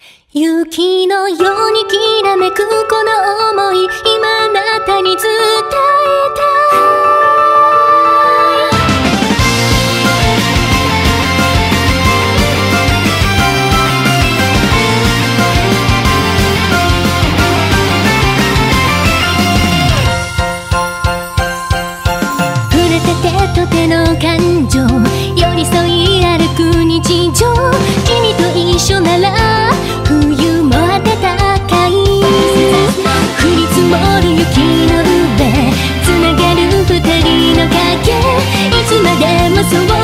雪のようにきらめくこの想い、今あなたに伝えたい。触れて手と手の感情、寄り添い歩く日常、君と一緒なら冬も暖かい。降り積もる雪の上、つながる二人の影、いつまでもそう